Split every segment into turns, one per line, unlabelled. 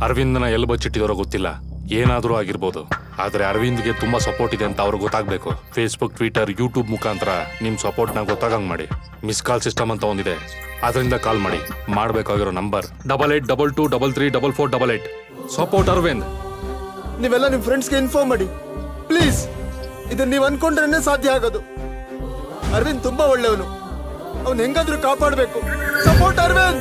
ಅರವಿಂದ್ನ ಎಲ್ಲಿ ಬಚ್ಚಿಟ್ಟಿದಾರೋ ಗೊತ್ತಿಲ್ಲ, ಏನಾದರೂ ಆಗಿರ್ಬೋದು. ಆದ್ರೆ ಅರವಿಂದ್ಗೆ ತುಂಬಾ ಸಪೋರ್ಟ್ ಇದೆ ಅಂತ ಅವ್ರಿಗೆ ಗೊತ್ತಾಗ್ಬೇಕು. ಫೇಸ್ಬುಕ್, ಟ್ವಿಟರ್, ಯೂಟ್ಯೂಬ್ ಮುಖಾಂತರ ನಿಮ್ ಸಪೋರ್ಟ್ನ ಗೊತ್ತಾಗಂಗ್ ಮಾಡಿ. ಮಿಸ್ ಕಾಲ್ ಸಿಸ್ಟಮ್ ಅಂತ ಒಂದಿದೆ, ಅದರಿಂದ ಕಾಲ್ ಮಾಡಿ. ಮಾಡಬೇಕಾಗಿರೋ ನಂಬರ್ 8822334488. ಸಪೋರ್ಟ್ ಅರವಿಂದ್.
ನೀವೆಲ್ಲ ನಿಮ್ ಫ್ರೆಂಡ್ಸ್ಗೆ ಇನ್ಫಾರ್ಮ್ ಮಾಡಿ ಪ್ಲೀಸ್. ಇದನ್ನ ನೀವು ಅನ್ಕೊಂಡ್ರೇನೆ ಸಾಧ್ಯ ಆಗೋದು. ಅರವಿಂದ್ ತುಂಬಾ ಒಳ್ಳೆಯವನು, ಅವ್ನು ಹೆಂಗಾದ್ರೂ ಕಾಪಾಡಬೇಕು. ಸಪೋರ್ಟ್ ಅರವಿಂದ್.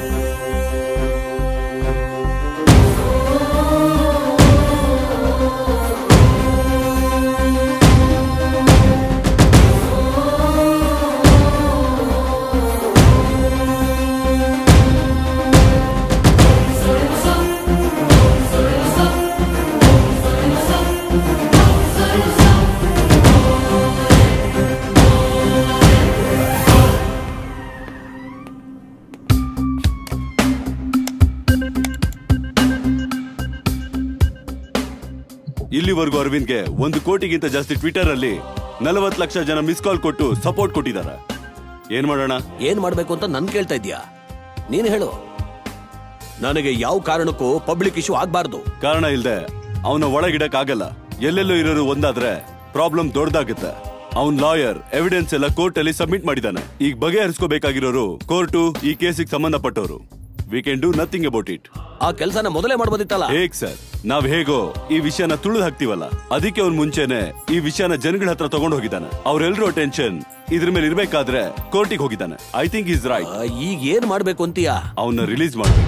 ಇಲ್ಲಿವರೆಗೂ ಅರವಿಂದ್ಗೆ 1 ಕೋಟಿಗಿಂತ ಜಾಸ್ತಿ ಟ್ವಿಟರ್ ಅಲ್ಲಿ 40 ಲಕ್ಷ ಜನ ಮಿಸ್ ಕಾಲ್ ಕೊಟ್ಟು ಸಪೋರ್ಟ್ ಕೊಟ್ಟಿದ್ದಾರೆ. ಏನ್ ಮಾಡೋಣ?
ಏನ್ ಮಾಡ್ಬೇಕು ಅಂತ ನನ್ ಕೇಳ್ತಾ ಇದ್ಯಾ? ನೀನ್ ಹೇಳು. ನನಗೆ ಯಾವ ಕಾರಣಕ್ಕೂ ಪಬ್ಲಿಕ್ ಇಶ್ಯೂ ಆಗ್ಬಾರ್ದು.
ಕಾರಣ ಇಲ್ದೆ ಅವನ ಒಳಗಿಡಕ್ ಆಗಲ್ಲ. ಎಲ್ಲೆಲ್ಲೋ ಇರೋರು ಒಂದಾದ್ರೆ ಪ್ರಾಬ್ಲಮ್ ದೊಡ್ಡದಾಗುತ್ತೆ. ಅವನ್ ಲಾಯರ್ ಎವಿಡೆನ್ಸ್ ಎಲ್ಲ ಕೋರ್ಟ್ ಅಲ್ಲಿ ಸಬ್ಮಿಟ್ ಮಾಡಿದಾನೆ. ಈಗ ಬಗೆಹರಿಸ್ಕೋಬೇಕಾಗಿರೋರು ಕೋರ್ಟು, ಈ ಕೇಸಿಗೆ ಸಂಬಂಧಪಟ್ಟವರು. We can do nothing about it.
ಆ ಕೆಲಸನ ಮೊದಲೇ ಮಾಡಬಹುದಿತ್ತಲ್ಲ.
ಹೇಗ್ ಸರ್? ನಾವ್ ಹೇಗೋ ಈ ವಿಷಯನ ತುಳಿದು ಹಾಕ್ತಿವಲ್ಲ, ಅದಕ್ಕೆ ಅವ್ನ್ ಮುಂಚೆನೆ ಈ ವಿಷಯನ ಜನಗಳ ಹತ್ರ ತಗೊಂಡು ಹೋಗಿದ್ದಾನೆ. ಅವ್ರೆಲ್ರೂ ಅಟೆನ್ಷನ್ ಇದ್ರ ಮೇಲೆ ಇರ್ಬೇಕಾದ್ರೆ ಕೋರ್ಟಿಗೆ ಹೋಗಿದ್ದಾನೆ. I think is right.
ಈಗ ಏನ್ ಮಾಡ್ಬೇಕು ಅಂತೀಯಾ?
ಅವನ್ನ ರಿಲೀಸ್ ಮಾಡ್ಬೇಕು.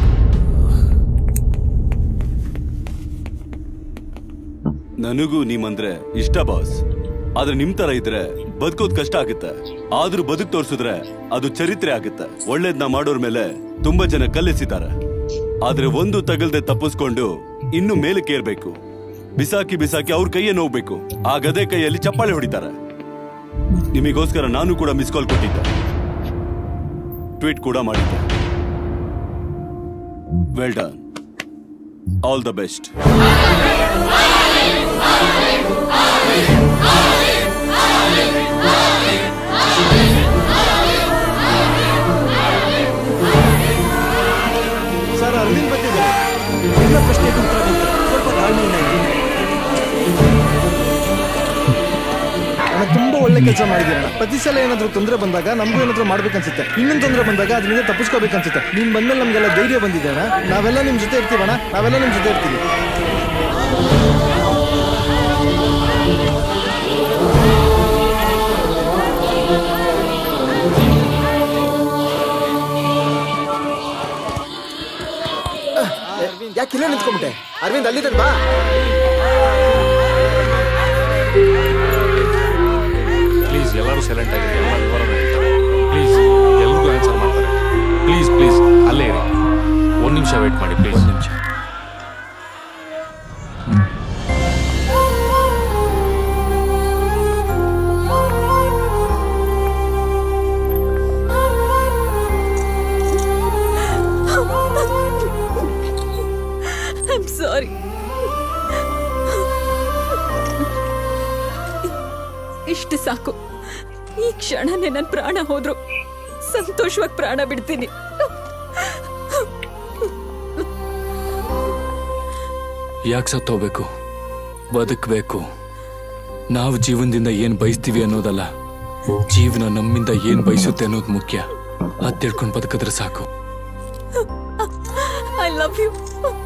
ನನಗೂ ನಿಮ್ಮಂದ್ರೆ ಇಷ್ಟ ಬಾಸ್. ಆದ್ರೆ ನಿಮ್ ತರ ಇದ್ರೆ ಬದುಕೋದ್ ಕಷ್ಟ ಆಗುತ್ತೆ. ಆದ್ರೂ ಬದುಕ್ ತೋರ್ಸಿದ್ರೆ ಅದು ಚರಿತ್ರೆ ಆಗುತ್ತೆ. ಒಳ್ಳೇದ್ನ ಮಾಡೋರ್ ಮೇಲೆ ತುಂಬಾ ಜನ ಕಲ್ಲೆಸಿದ್ದಾರೆ. ಆದ್ರೆ ಒಂದು ತಗಲ್ದೆ ತಪ್ಪಿಸ್ಕೊಂಡು ಇನ್ನು ಮೇಲಕ್ಕೆ ಏರ್ಬೇಕು. ಬಿಸಾಕಿ ಅವ್ರ ಕೈಯೇ ನೋವ್ಬೇಕು. ಆ ಗದೆ ಕೈಯಲ್ಲಿ ಚಪ್ಪಾಳೆ ಹೊಡಿತಾರೆ. ನಿಮಗೋಸ್ಕರ ನಾನು ಕೂಡ ಮಿಸ್ ಕಾಲ್ ಕೊಟ್ಟಿದ್ದೆ, ಟ್ವೀಟ್ ಕೂಡ ಮಾಡಿದ್ದೆ. Well done, all the best.
Sir, Aravind ಬಂದಿದ್ದಾರೆ. ಎಲ್ಲ ಪ್ರಶ್ನೆಗೆ ಉತ್ತರ ಕೊಡ್ತಾರೆ. ಸ್ವಲ್ಪ ತಾಳ್ಮೆಯಿಂದ ಇರಿ. ಅಣ್ಣ, ತುಂಬಾ ಒಳ್ಳೆ ಕೆಲಸ ಮಾಡಿದ್ದೀರಣ್ಣ. ಪ್ರತಿ ಸಲ ಏನಾದ್ರೂ ತೊಂದರೆ ಬಂದಾಗ ನಮಗೂ ಏನಾದ್ರೂ ಮಾಡ್ಬೇಕನ್ಸುತ್ತೆ. ಇನ್ನೊಂದು ತೊಂದರೆ ಬಂದಾಗ ಅದರಿಂದ ತಪ್ಪಿಸ್ಕೋಬೇಕನ್ಸುತ್ತೆ. ನೀನ್ ಬಂದ್ಮೇಲೆ ನಮ್ಗೆಲ್ಲ ಧೈರ್ಯ ಬಂದಿದೆ ಅಣ್ಣ. ನಾವೆಲ್ಲ ನಿಮ್ ಜೊತೆ ಇರ್ತೀವಣ್ಣ. ನಾವೆಲ್ಲ ನಿಮ್ ಜೊತೆ ಇರ್ತೀವಿ. ಯಾಕೆ ಇಲ್ಲೇ ನಿಂತ್ಕೊಂಡ್ಬಿಟ್ಟೆ? ಅರವಿಂದ್ ಅಲ್ಲಿದ್ದಾನೆ, ಬಾ.
ಪ್ಲೀಸ್ ಎಲ್ಲರೂ ಸೈಲೆಂಟ್ ಆಗಿ ಪ್ಲೀಸ್. ಎಲ್ರಿಗೂ ಆನ್ಸರ್ ಮಾಡ್ತಾರೆ. ಪ್ಲೀಸ್ ಪ್ಲೀಸ್ ಅಲ್ಲೇ ಇರಿ. 1 ನಿಮಿಷ ವೇಟ್ ಮಾಡಿ ಪ್ಲೀಸ್. 1 ನಿಮಿಷ.
ಸಾರಿ. ಇಷ್ಟು ಸಾಕು. ಈ ಕ್ಷಣನೇ ನನ್ನ ಪ್ರಾಣ ಹೋದ್ರು ಸಂತೋಷವಾಗಿ ಪ್ರಾಣ ಬಿಡ್ತೀನಿ.
ಯಾಕೆ ಸತ್ತೋಗ್ಬೇಕು? ಬದುಕಬೇಕು. ನಾವು ಜೀವನದಿಂದ ಏನ್ ಬಯಸ್ತೀವಿ ಅನ್ನೋದಲ್ಲ, ಜೀವನ ನಮ್ಮಿಂದ ಏನ್ ಬಯಸುತ್ತೆ ಅನ್ನೋದು ಮುಖ್ಯ. ಅದ್ ತಿಳ್ಕೊಂಡು ಬದುಕಿದ್ರೆ ಸಾಕು.
I love you.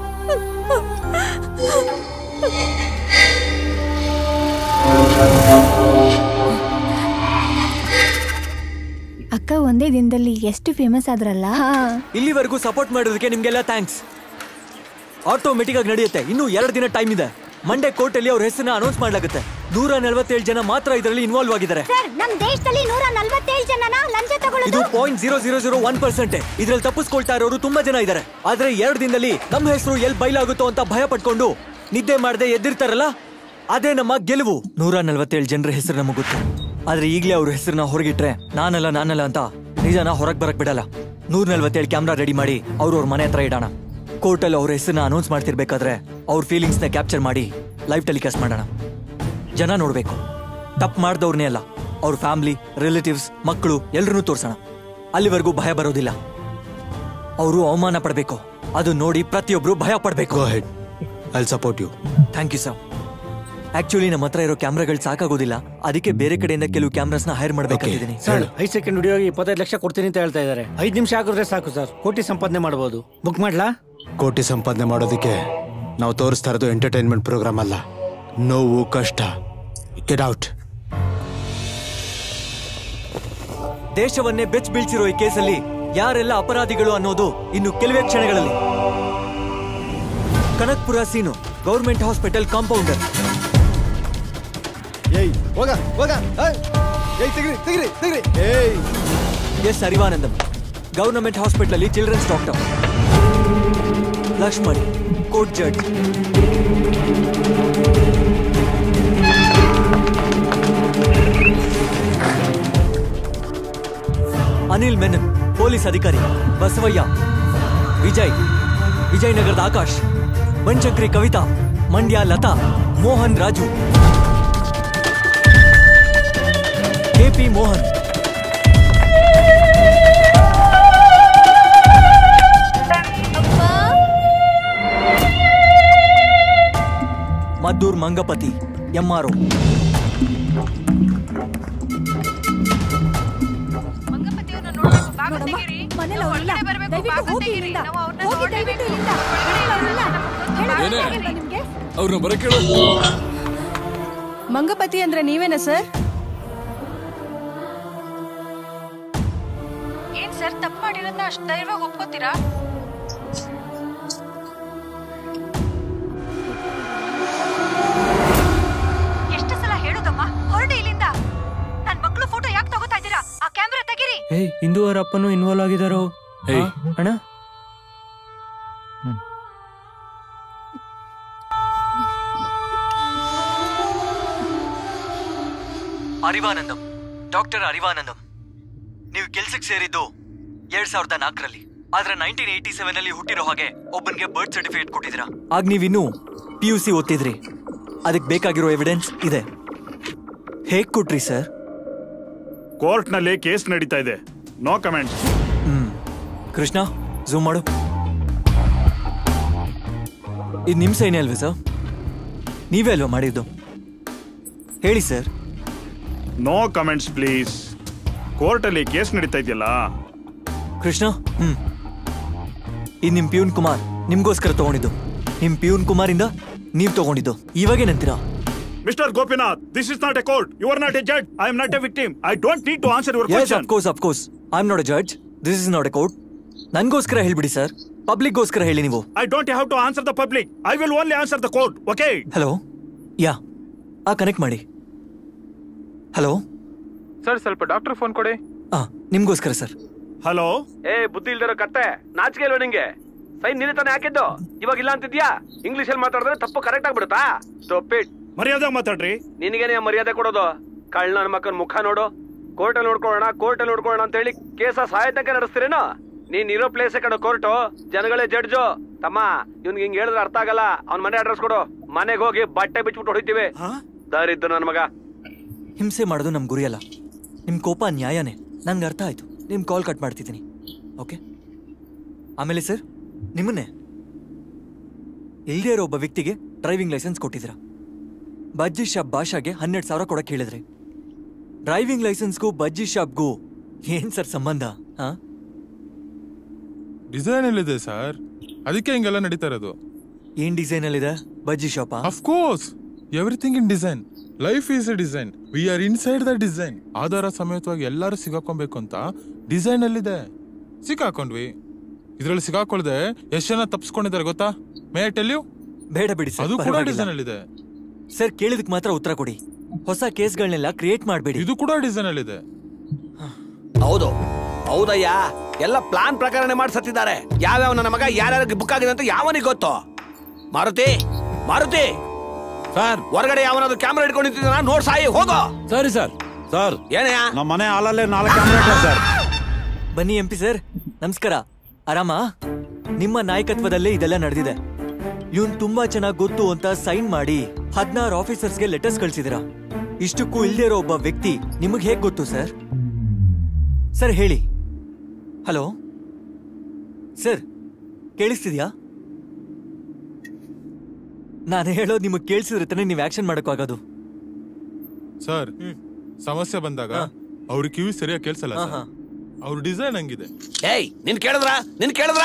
ಅಕ್ಕ ಒಂದೇ ದಿನದಲ್ಲಿ ಎಷ್ಟು ಫೇಮಸ್ ಆದ್ರಲ್ಲ.
ಇಲ್ಲಿವರೆಗೂ ಸಪೋರ್ಟ್ ಮಾಡೋದಕ್ಕೆ ನಿಮ್ಗೆಲ್ಲ ಥ್ಯಾಂಕ್ಸ್. ಆಟೋಮೆಟಿಕ್ ಆಗಿ ನಡೆಯುತ್ತೆ. ಇನ್ನು 2 ದಿನ ಟೈಮ್ ಇದೆ. ಮಂಡೇ ಕೋರ್ಟ್ ಅಲ್ಲಿ ಅವ್ರ ಹೆಸರನ್ನ ಅನೌನ್ಸ್ ಮಾಡಲಾಗುತ್ತೆ. 147 ಜನ ಮಾತ್ರ ಇದರಲ್ಲಿ ಇನ್ವಾಲ್ವ್ ಆಗಿದ್ದಾರೆ.
ನಮ್ಮ ದೇಶದಲ್ಲಿ 147 ಜನನ ಲಂಚ ತಗೊಳ್ಳೋದು.
ಇದು 0.0001%. ಇದರಲ್ಲಿ ತಪ್ಪಿಸ್ಕೊಳ್ತಾ ಇರೋರು ತುಂಬಾ ಜನ ಇದ್ದಾರೆ. ಆದ್ರೆ 2 ದಿನದಲ್ಲಿ ನಮ್ಮ ಹೆಸರು ಎಲ್ಲಿ ಬಯಲಾಗುತ್ತೋ ಅಂತ ಭಯ ಪಟ್ಕೊಂಡು ನಿದ್ದೆ ಮಾಡದೆ ಎದ್ದಿರ್ತಾರಲ್ಲ, ಅದೇ ನಮ್ಮ ಗೆಲುವು. 147 ಜನರ ಹೆಸರು ನಮಗೆ ಗೊತ್ತು. ಆದ್ರೆ ಈಗಲೇ ಅವ್ರ ಹೆಸರನ್ನ ಹೊರಗಿಟ್ರೆ ನಾನಲ್ಲ ಅಂತ ನಿಜನ ಹೊರಗೆ ಬರಕ್ ಬಿಡಲ್ಲ. 147 ಕ್ಯಾಮ್ರಾ ರೆಡಿ ಮಾಡಿ ಅವ್ರ ಮನೆ ಹತ್ರ ಇಡೋಣ. ಕೋರ್ಟಲ್ಲಿ ಅವ್ರ ಹೆಸರನ್ನ ಅನೌನ್ಸ್ ಮಾಡ್ತಿರ್ಬೇಕಾದ್ರೆ ಅವ್ರ ಫೀಲಿಂಗ್ಸ್ನ ಕ್ಯಾಪ್ಚರ್ ಮಾಡಿ ಲೈವ್ ಟೆಲಿಕಾಸ್ಟ್ ಮಾಡೋಣ. ಜನ ನೋಡ್ಬೇಕು. ತಪ್ಪು ಮಾಡ್ದವ್ರನ್ನೇ ಅಲ್ಲ, ಅವ್ರ ಫ್ಯಾಮಿಲಿ, ರಿಲೇಟಿವ್ಸ್, ಮಕ್ಕಳು ಎಲ್ಲರನ್ನೂ ತೋರ್ಸೋಣ. ಅಲ್ಲಿವರೆಗೂ ಭಯ ಬರೋದಿಲ್ಲ. ಅವರು ಅವಮಾನ ಪಡ್ಬೇಕು. ಅದು ನೋಡಿ ಪ್ರತಿಯೊಬ್ರು ಭಯ ಪಡ್ಬೇಕು.
I support you.
Thank you sir. Actually ನಮ್ಮ ಹತ್ರ ಇರೋ ಕ್ಯಾಮ್ರಾಗಳು ಸಾಕಾಗೋದಿಲ್ಲ, ಅದಕ್ಕೆ ಬೇರೆ ಕಡೆಯಿಂದ ಕೆಲವು ಕ್ಯಾಮ್ರಾಸ್ನ ಹೈರ್ ಮಾಡ್ಬೇಕಂತಿದ್ದೀನಿ.
ಸರ್ 5 ಸೆಕೆಂಡ್ ವಿಡಿಯೋಗೆ 25 ಲಕ್ಷ ಕೊಡ್ತೀನಿ ಅಂತ ಹೇಳ್ತಾ ಇದ್ದಾರೆ. 5 ನಿಮಿಷ ಹಾಕಿದ್ರೆ ಸಾಕು ಸರ್, ಕೋಟಿ ಸಂಪಾದನೆ ಮಾಡಬಹುದು. ಬುಕ್ ಮಾಡ್ಲಾ?
ಕೋಟಿ ಸಂಪಾದನೆ ಮಾಡೋದಕ್ಕೆ ನಾವು ತೋರಿಸ್ತಾ ಇರೋದು ಎಂಟರ್ಟೈನ್ಮೆಂಟ್ ಪ್ರೋಗ್ರಾಮ್ ಅಲ್ಲ, ನೋವು ಕಷ್ಟ. Get out.
ದೇಶವನ್ನೇ ಬೆಚ್ಚ ಬೀಳ್ಸಿರೋ ಈ ಕೇಸಲ್ಲಿ ಯಾರೆಲ್ಲ ಅಪರಾಧಿಗಳು ಅನ್ನೋದು ಇನ್ನು ಕೆಲವೇ ಕ್ಷಣಗಳಲ್ಲಿ. Kanakpura Seenu, government hospital compounder. S Arivanandam, government hospital ಅಲ್ಲಿ childrens doctor. Lakshman, court judge. Anil Menon, police ಅಧಿಕಾರಿ. ಬಸವಯ್ಯ, ವಿಜಯನಗರದ ಆಕಾಶ್. ಬನ್ಶಂಕರಿ ಕವಿತಾ, ಮಂಡ್ಯ ಲತಾ. ಮೋಹನ್ ರಾಜು, ಕೆಪಿ ಮೋಹನ್. ಮದ್ದೂರ್ ಮಂಗಪತಿ, ಎಂಆರ್ಒ.
ಮಂಗಪತಿ ಅಂದ್ರೆ ನೀವೇನಾ ಸರ್? ಏನ್ ಸರ್ ತಪ್ಪು ಮಾಡಿರೋದನ್ನ ಅಷ್ಟು ಧೈರ್ಯವಾಗಿ ಒಪ್ಕೋತೀರಾ? ಎಷ್ಟು ಸಲ ಹೇಳುದಮ್ಮ, ಹೊರಡಿ ಇಲ್ಲಿಂದ. ನನ್ ಮಕ್ಳು ಫೋಟೋ ಯಾಕೆ ತಗೋತಾ ಇದ್ದೀರಾ? ಆ ಕ್ಯಾಮೆರಾ ತೆಗೀರಿ.
ಇಂದು ಅವರ ಅಪ್ಪನು ಇನ್ವಾಲ್ವ್ ಆಗಿದಾರೋ ಅಣ್ಣ?
ಅರಿವಾನಂದಂ, ಡಾಕ್ಟರ್ ಅರಿವಾನಂದಂ. ನೀವು ಕೆಲ್ಸಕ್ಕೆ ಸೇರಿದ್ದು 2004ರಲ್ಲಿ. ಆದ್ರೆ 1987 ಅಲ್ಲಿ ಹುಟ್ಟಿರೋ ಹಾಗೆ ಒಬ್ಬನಿಗೆ ಬರ್ತ್ ಸರ್ಟಿಫಿಕೇಟ್ ಕೊಟ್ಟಿದ್ದೀರಾ. ಆಗ ನೀವಿನ್ನೂ PUC ಓದ್ತಿದ್ರಿ. ಅದಕ್ಕೆ ಬೇಕಾಗಿರೋ ಎವಿಡೆನ್ಸ್ ಇದೆ. ಹೇಗ್ ಕೊಟ್ರಿ ಸರ್?
ಕೋರ್ಟ್ ನಲ್ಲಿ ಕೇಸ್ ನಡೀತಾ ಇದೆ, ನೋ ಕಮೆಂಟ್ಸ್.
ಕೃಷ್ಣ, ಝೂಮ್ ಮಾಡು. ಇದು ನಿಮ್ ಸೈನೇ ಅಲ್ವೇ ಸರ್? ನೀವೇ ಅಲ್ವಾ ಮಾಡಿದ್ದು? ಹೇಳಿ sir.
No comments please. Court ಅಲ್ಲಿ ಕೇಸ್ ನಡೀತಾ ಇದೆಯಲ್ಲ.
ಕೃಷ್ಣ, ಇದು ನಿಮ್ ಪ್ಯೂನ್ ಕುಮಾರ್ ನಿಮ್ಗೋಸ್ಕರ ತಗೊಂಡಿದ್ದು. ನಿಮ್ ಪ್ಯೂನ್ ಕುಮಾರ್ ಇಂದ ನೀವ್ ತಗೊಂಡಿದ್ದು. ಇವಾಗೇನಂತೀರಾ?
Mister Gopinath, this is not a court. You are not a judge. I am not a victim. I don't need to answer your question.
Yes, of course. I am not a judge. This is not a court. ನನ್ಗೋಸ್ಕರ ಹೇಳ್ಬಿಡಿ sir, ಪಬ್ಲಿಕ್ಗೋಸ್ಕರ ಹೇಳಿ ನೀವು.
I don't have to answer the public. I will only answer the court. Okay?
Hello, yeah connect ಮಾಡಿ. Hello
sir, ಸ್ವಲ್ಪ doctor phone ಕೊಡಿ.
ನಿಮ್ಗೋಸ್ಕರ sir.
Hello.
ಬುದ್ಧಿ ಇಲ್ದಿರೋ ಕತ್ತೆ, ನಾಚಿಕೆ ಇಲ್ವ ನಿಂಗೆ? ಸೈನ್ ನಿನ್ನೆ ತಾನೇ ಹಾಕಿದ್ದು, ಇವಾಗ ಇಲ್ಲ ಅಂತಿದ್ಯಾ? ಇಂಗ್ಲಿಷ್ ಅಲ್ಲಿ ಮಾತಾಡಿದ್ರೆ ತಪ್ಪು ಕರೆಕ್ಟ್ ಆಗ್ಬಿಡುತ್ತಾ? Stop it.
ಮರ್ಯಾದೆ ಮಾತಾಡ್ರಿ.
ನಿನಗೇನೆ ಮರ್ಯಾದೆ ಕೊಡೋದು? ಕಳ್ಳ ನನ್ನ ಮಕ್ಕಳ ಮುಖ ನೋಡು. ಕೋರ್ಟಲ್ಲಿ ನೋಡ್ಕೊಳ್ಳೋಣ ಅಂತ ಹೇಳಿ ಕೇಸ ಸಾಯತಂಕ ನಡೆಸ್ತೀರೇನೋ? ನೀನ್ ಇರೋ ಪ್ಲೇಸ್ ಕಣ ಕೋರ್ಟು, ಜನಗಳೇ ಜಡ್ಜು. ತಮ್ಮ, ಇವ್ನಿಗೆ ಹಿಂಗ್ ಹೇಳಿದ್ರೆ ಅರ್ಥ ಆಗಲ್ಲ. ಅವ್ನ ಮನೆ ಅಡ್ರೆಸ್ ಕೊಡು, ಮನೆಗೆ ಹೋಗಿ ಬಟ್ಟೆ ಬಿಚ್ಬಿಟ್ಟು ಹೊಡಿತೀವಿ. ದಾರಿದ್ದು ನನ್ನ ಮಗ.
ಹಿಂಸೆ ಮಾಡೋದು ನಮ್ ಗುರಿ ಅಲ್ಲ. ನಿಮ್ ಕೋಪ ನ್ಯಾಯನೇ, ನನ್ಗೆ ಅರ್ಥ ಆಯ್ತು. ನಿಮ್ ಕಾಲ್ ಕಟ್ ಮಾಡ್ತಿದ್ದೀನಿ. ಓಕೆ. ಆಮೇಲೆ ಸರ್, ನಿಮ್ಮನ್ನೇ ಇಲ್ದೇ ಇರೋ ಒಬ್ಬ ವ್ಯಕ್ತಿಗೆ ಡ್ರೈವಿಂಗ್ ಲೈಸೆನ್ಸ್ ಕೊಟ್ಟಿದ್ದೀರಾ. ಬಜ್ಜಿ ಶಾಪ್ ಭಾಷಾಗೆ 12,000 ಕೊಡಕ್ ಹೇಳಿದ್ರಿ. ಡ್ರೈವಿಂಗ್ ಲೈಸೆನ್ಸ್ಗೂ ಬಜ್ಜಿ ಶಾಪ್ಗೂ ಏನ್ ಸರ್ ಸಂಬಂಧ?
ಡಿಸೈನ್ ಎಲ್ಲಿದೆ ಸರ್, ಅದಕ್ಕೆ ಹಿಂಗೆಲ್ಲ ನಡೀತಾ ಇರೋದು.
ಏನ್ ಡಿಸೈನ್ ಅಲ್ಲಿದೆ bajji shop?
Of course, everything in design. Life is a design. We are inside the design. ಆಧಾರ ಸಮೇತವಾಗಿ ಎಲ್ಲರೂ ಸಿಗಾಕೊಬೇಕು ಅಂತ ಡಿಸೈನ್ ಅಲ್ಲಿದೆ. ಸಿಕ್ಕಾಕೊಂಡ್ವಿ. ಇದ್ರಲ್ಲಿ ಸಿಗಾಕೊಳ್ದೆ ಎಷ್ಟು ಜನ ತಪ್ಪಿಸ್ಕೊಂಡಿದ್ದಾರೆ ಗೊತ್ತಾ? May I tell you?
ಬೇಡ ಬಿಡಿ ಸರ್,
ಅದು ಕೂಡ ಡಿಸೈನ್ ಅಲ್ಲಿದೆ.
ಸರ್, ಕೇಳಿದಕ್ಕೆ ಮಾತ್ರ ಉತ್ತರ ಕೊಡಿ. ಹೊಸ ಕೇಸ್ಗಳನ್ನೆಲ್ಲ ಕ್ರಿಯೇಟ್ ಮಾಡಬೇಡಿ.
ಇದು ಕೂಡ ಡಿಸೈನ್ ಅಲ್ಲಿದೆ.
ಹೌದಯ್ಯ, ಎಲ್ಲ ಪ್ಲಾನ್ ಪ್ರಕಾರನೇ ಮಾಡಿಸುತ್ತಿದ್ದಾರೆ. ಯಾವ್ಯಾವ ನನ್ನ ಮಗ ಯಾರ್ಯಾರಿಗೆ ಬುಕ್ ಆಗಿದೆ ಅಂತ ಯಾವನಿಗೆ ಗೊತ್ತು? ಮಾರುತಿ
ಸರ್,
ಹೊರಗಡೆ ಯಾವನಾದ್ರು ಕ್ಯಾಮ್ರಾ ಇಟ್ಕೊಂಡು ನಿಂತಿದ್ದಾನ? ನೋಡ್ ಸಾಯಿ, ಹೋಗೋ.
ಸರಿ ಸರ್. ಸರ್,
ಏನಯ್ಯ?
ನಮ್ಮ ಮನೆ ಹಾಲಲ್ಲೇ 4 ಕ್ಯಾಮ್ರಾ ಸರ್.
ಬನ್ನಿ MP ಸರ್, ನಮಸ್ಕಾರ. ಆರಾಮ? ನಿಮ್ಮ ನಾಯಕತ್ವದಲ್ಲೇ ಇದೆಲ್ಲ ನಡೆದಿದೆ. ಇವನ್ ತುಂಬಾ ಚೆನ್ನಾಗಿ ಗೊತ್ತು ಅಂತ ಸೈನ್ ಮಾಡಿ 16 ಆಫೀಸರ್ಸ್ಗೆ ಲೆಟರ್ಸ್ ಕಳ್ಸಿದಿರಾ. ಇಷ್ಟಕ್ಕೂ ಇಲ್ದೇ ಇರೋ ಒಬ್ಬ ವ್ಯಕ್ತಿ ನಿಮಗೆ ಹೇಗ್ ಗೊತ್ತು ಸರ್? ಸರ್ ಹೇಳಿ. ಹಲೋ ಸರ್, ಕೇಳಿಸ್ತಿದ್ಯಾ? ನಾನು ಹೇಳೋದು ನಿಮಗೆ ಕೇಳಿಸಿದ್ರೆ ತಾನೇ ನೀವು ಆಕ್ಷನ್ ಮಾಡಕ್ಕಾಗೋದು.
ಸರ್ ಸಮಸ್ಯೆ ಬಂದಾಗ ಅವ್ರ ಕಿವಿ ಸರಿಯಾಗಿ ಕೇಳಿಸಲ್ಲ. ಅವ್ರ ಡಿಸೈನ್ ಹಂಗಿದೆ.
ಏಯ್ ನಿನ್ ಕೇಳಿದ್ರಾ?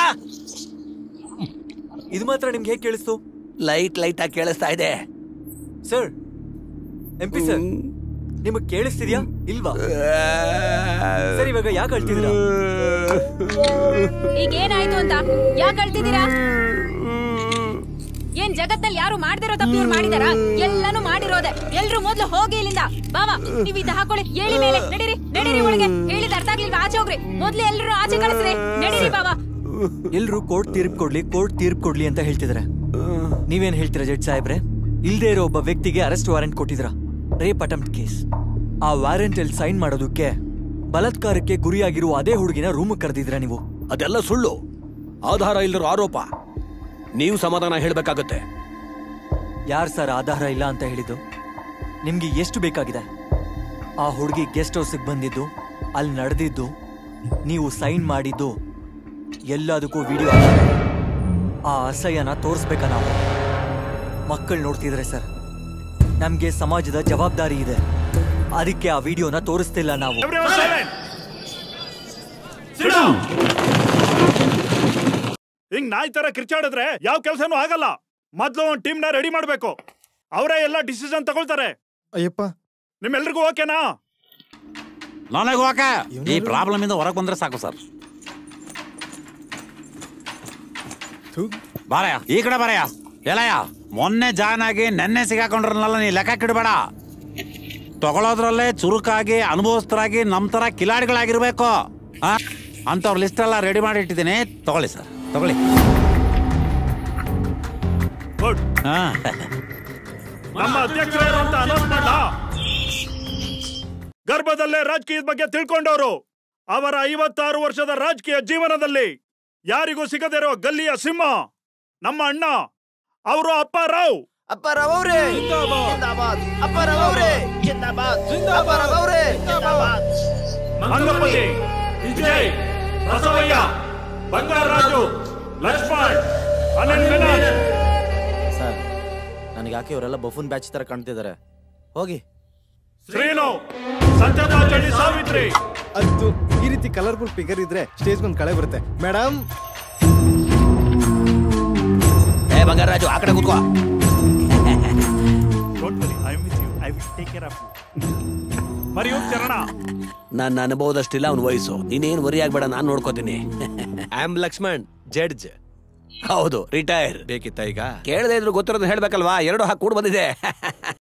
ಇದು ಮಾತ್ರ ನಿಮ್ಗೆ ಹೇಗೆ ಕೇಳಿಸ್ತು?
ಲೈಟ್ ಆಗಿ ಕೇಳಿಸ್ತಾ ಇದೆ.
ಸರ್ MP ಸರ್ ನಿಮಗ್ ಕೇಳಿಸ್ತಿದ್ಯಾ ಇಲ್ವಾ? ಸರ್ ಇವಾಗ ಯಾಕೆ ಅಳ್ತಿದ್ದೀರಾ?
ಈಗ ಏನಾಯ್ತು ಅಂತ ಯಾಕೆ ಅಳ್ತಿದ್ದೀರಾ? ಏನ್ ಜಗತ್ತಲ್ಲಿ ಯಾರು ಮಾಡ್ದಿರೋ ತಪ್ಪು ಇವ್ರು ಮಾಡಿದಾರ? ಎಲ್ಲಾನು ಮಾಡಿರೋದೆ. ಎಲ್ರು ಮೊದ್ಲು ಹೋಗಿ ಇಲ್ಲಿಂದ. ಬಾವಾ ನೀವ್ ಇದ್ದ ಹಾಕೊಳ್ಳಿ, ಹೇಳಿ ಮೇಲೆ ನಡೀರಿ ಒಳಗೆ. ಹೇಳಿದ ಅರ್ಥ ಆಗ್ಲಿಲ್ವಾ? ಆಚೆ ಹೋಗ್ರಿ. ಮೊದ್ಲು ಎಲ್ರು ಆಚೆ ಕಳಿಸ್ರಿ. ನಡೀರಿ ಬಾವಾ.
ಎಲ್ರು ಕೋರ್ಟ್ ತೀರ್ಪು ಕೊಡ್ಲಿ ಅಂತ ಹೇಳ್ತಿದಾರೆ. ನೀವೇನ್ ಹೇಳ್ತೀರಾ ಜಡ್ಜ್ ಸಾಹೇಬ್ರೆ? ಇಲ್ದೇ ಇರೋ ಒಬ್ಬ ವ್ಯಕ್ತಿಗೆ ಅರೆಸ್ಟ್ ವಾರೆಂಟ್ ಕೊಟ್ಟಿದ್ರ, ರೇಪ್ ಅಟೆಂಪ್ಟ್ ಕೇಸ್. ಆ ವಾರೆಂಟ್ ಅಲ್ಲಿ ಸೈನ್ ಮಾಡೋದಕ್ಕೆ ಬಲಾತ್ಕಾರಕ್ಕೆ ಗುರಿಯಾಗಿರುವ ಅದೇ ಹುಡುಗಿನ ರೂಮ್ ಕರೆದಿದ್ರ ನೀವು.
ಅದೆಲ್ಲ ಸುಳ್ಳು, ಆಧಾರ ಇಲ್ಲರೋ ಆರೋಪ. ನೀವು ಸಮಾಧಾನ ಹೇಳ್ಬೇಕಾಗತ್ತೆ.
ಯಾರ್ ಸರ್ ಆಧಾರ ಇಲ್ಲ ಅಂತ ಹೇಳಿದ್ದು? ನಿಮ್ಗೆ ಎಷ್ಟು ಬೇಕಾಗಿದೆ? ಆ ಹುಡುಗಿ ಗೆಸ್ಟ್ ಹೌಸ್ಗೆ ಬಂದಿದ್ದು, ಅಲ್ಲಿ ನಡೆದಿದ್ದು, ನೀವು ಸೈನ್ ಮಾಡಿದ್ದು ಎಲ್ಲದಕ್ಕೂ ವಿಡಿಯೋ. ಆ ಅಸಹ್ಯನ ತೋರಿಸ್ಬೇಕ ನಾವು? ಮಕ್ಕಳು ನೋಡ್ತಿದ್ರೆ ಸರ್, ನಮ್ಗೆ ಸಮಾಜದ ಜವಾಬ್ದಾರಿ ಇದೆ. ಅದಕ್ಕೆ ಆ ವಿಡಿಯೋನ ತೋರಿಸ್ತಿಲ್ಲ ನಾವು.
ಹಿಂಗ್ ನಾಯಿ ತರ ಕಿರ್ಚಾಡಿದ್ರೆ ಯಾವ ಕೆಲಸನೂ ಆಗಲ್ಲ. ಮೊದ್ಲು ಒಂದು ಟೀಮ್ ನ ರೆಡಿ ಮಾಡ್ಬೇಕು. ಅವರೇ ಎಲ್ಲ ಡಿಸಿಷನ್ ತಗೊಳ್ತಾರೆ.
ಅಯ್ಯಪ್ಪ
ನಿಮ್ಮೆಲ್ರಿಗೂ ಓಕೆನಾ?
ನನಗೆ ಓಕೆ. ಈ ಪ್ರಾಬ್ಲಮ್ ಇಂದ ಹೊರಗೆ ಬಂದ್ರೆ ಸಾಕು ಸರ್. ಬಾರಯ್ಯ, ಈ ಕಡೆ ಬಾರಯ್ಯ. ಎಲ್ಲಯ್ಯ, ಮೊನ್ನೆ ಜಾಯ್ನ್ ಆಗಿ ನೆನ್ನೆ ಸಿಗಾಕೊಂಡ್ರಲ್ಲ, ನೀ ಲೆಕ್ಕ ಕಿಡಬೇಡ. ತಗೊಳೋದ್ರಲ್ಲೇ ಚುರುಕಾಗಿ ಅನುಭವಸ್ಥರಾಗಿ ನಮ್ ತರ ಕಿಲಾಡಿಗಳಾಗಿರ್ಬೇಕು. ಅಂತವ್ರ ಲಿಸ್ಟ್ ಎಲ್ಲ ರೆಡಿ ಮಾಡಿ ಇಟ್ಟಿದ್ದೀನಿ. ತಗೊಳ್ಳಿ ಸರ್, ತಗೊಳ್ಳಿ.
ನಮ್ಮ ಅಧ್ಯಕ್ಷರು ಅಂತ ಅನೌನ್ಸ್ ಮಾಡ. ಗರ್ಭದಲ್ಲೇ ರಾಜಕೀಯದ ಬಗ್ಗೆ ತಿಳ್ಕೊಂಡವರು. ಅವರ 56 ವರ್ಷದ ರಾಜಕೀಯ ಜೀವನದಲ್ಲಿ ಯಾರಿಗೂ ಸಿಗದಿರೋ ಗಲ್ಲಿಯ ಸಿಂಹ ನಮ್ಮ ಅಣ್ಣ. ಅವರು ಅಪ್ಪಾರಾವ್.
ಅಪ್ಪಾರಾವ್ ಅವರೇ ಜಿಂದಾಬಾದ್. ಅಪ್ಪಾರಾವ್ ಅವರೇ ಜಿಂದಾಬಾದ್. ಅಪ್ಪಾರಾವ್ ಅವರೇ ಜಿಂದಾಬಾದ್.
ಮಂಗಪತಿ, ವಿಜಯ್, ಬಸವಯ್ಯ, ಬಂಗಾರರಾಜು, ಲಕ್ಷ್ಮಣ್, ಅನಂತ್ ವಿನಾಶ್.
ಸರ್, ನನಗೆ ಯಾಕೆ ಇವರೆಲ್ಲ ಬಫೂನ್ ಬ್ಯಾಚ್ ತರ ಕಾಣ್ತಿದ್ದಾರೆ? ಹೋಗಿ.
ಶ್ರೀನು, ಸಂಜನಾಚಳಿ, ಸಾವಿತ್ರಿ.
ಅದು ಈ ರೀತಿ ಕಲರ್ಫುಲ್ ಫಿಗರ್ ಇದ್ರೆ ಸ್ಟೇಜ್ ಬಂದು ಕಳೆ ಬರುತ್ತೆ ಮೇಡಮ್.
ಏ ಬಂಗಾರರಾಜು, ಆ ಕಡೆ ಕೂತ್ಕೋ. ನನ್ನ ಅನುಭವದಷ್ಟಿಲ್ಲ ಅವನ ವಯಸ್ಸು. ನೀನೇನು ವರಿ ಆಗ್ಬೇಡ, ನಾನು ನೋಡ್ಕೋತೀನಿ. I am Lakshman, judge. ಹೌದು, ರಿಟೈರ್.
ಬೇಕಿತ್ತ ಈಗ?
ಕೇಳದೆ ಇದ್ರು ಗೊತ್ತಿರೋದು ಹೇಳ್ಬೇಕಲ್ವಾ? 2 ಹಾಕಿ ಕೂಡ ಬಂದಿದೆ.